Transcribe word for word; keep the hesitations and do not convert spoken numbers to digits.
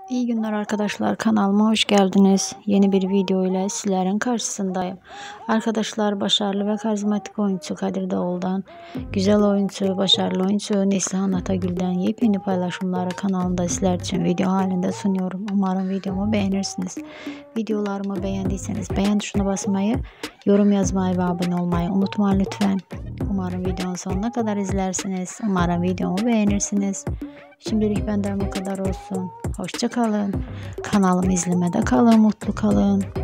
İyi günler arkadaşlar, kanalıma hoş geldiniz. Yeni bir video ile sizlerin karşısındayım. Arkadaşlar, başarılı ve karizmatik oyuncu Kadir Doğul'dan, güzel oyuncu, başarılı oyuncu Neslihan Atagül'den yepyeni paylaşımları kanalımda sizler için video halinde sunuyorum. Umarım videomu beğenirsiniz. Videolarımı beğendiyseniz beğen tuşuna basmayı, yorum yazmayı ve abone olmayı unutmayın lütfen. Umarım videonun sonuna kadar izlersiniz. Umarım videomu beğenirsiniz. Şimdilik benden bu kadar olsun. Hoşça kalın. Kanalımı izlemede kalın, mutlu kalın.